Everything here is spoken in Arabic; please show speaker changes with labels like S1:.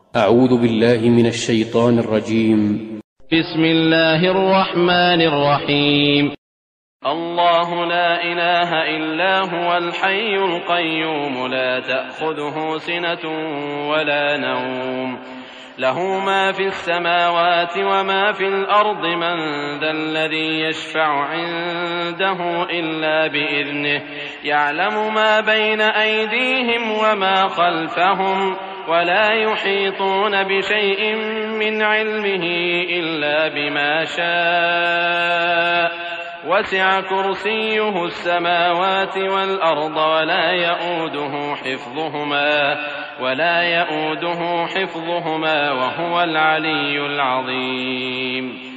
S1: أعوذ بالله من الشيطان الرجيم.
S2: بسم الله الرحمن الرحيم. الله لا إله إلا هو الحي القيوم لا تأخذه سنة ولا نوم له ما في السماوات وما في الأرض من ذا الذي يشفع عنده إلا بإذنه يعلم ما بين أيديهم وما خلفهم ولا يحيطون بشيء من علمه إلا بما شاء وسع كرسيه السماوات والأرض ولا يؤوده حفظهما وهو العلي العظيم.